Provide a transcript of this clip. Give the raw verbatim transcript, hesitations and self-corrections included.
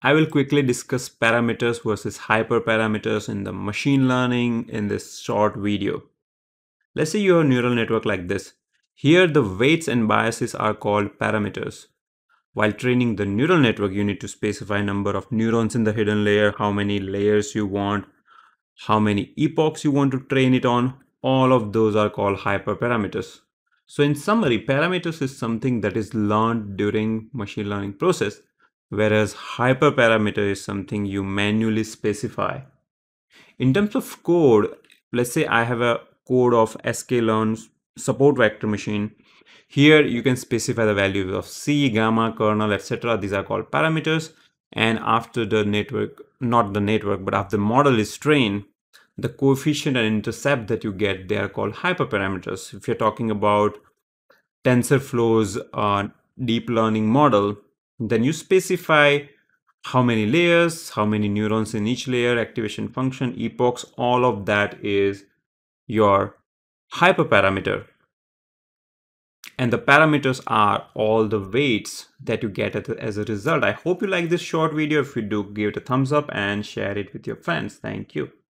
I will quickly discuss parameters versus hyperparameters in the machine learning in this short video. Let's say you have a neural network like this. Here the weights and biases are called parameters. While training the neural network, you need to specify number of neurons in the hidden layer, how many layers you want, how many epochs you want to train it on. All of those are called hyperparameters. So in summary, parameters is something that is learned during machine learning process, whereas hyperparameter is something you manually specify. In terms of code, let's say I have a code of sklearn support vector machine. Here you can specify the values of C, gamma, kernel, et cetera. These are called parameters. And after the network, not the network, but after the model is trained, the coefficient and intercept that you get, they are called hyperparameters. If you're talking about TensorFlow's uh, deep learning model, then you specify how many layers, how many neurons in each layer, activation function, epochs, all of that is your hyperparameter. And the parameters are all the weights that you get as a result. I hope you like this short video. If you do, give it a thumbs up and share it with your friends. Thank you.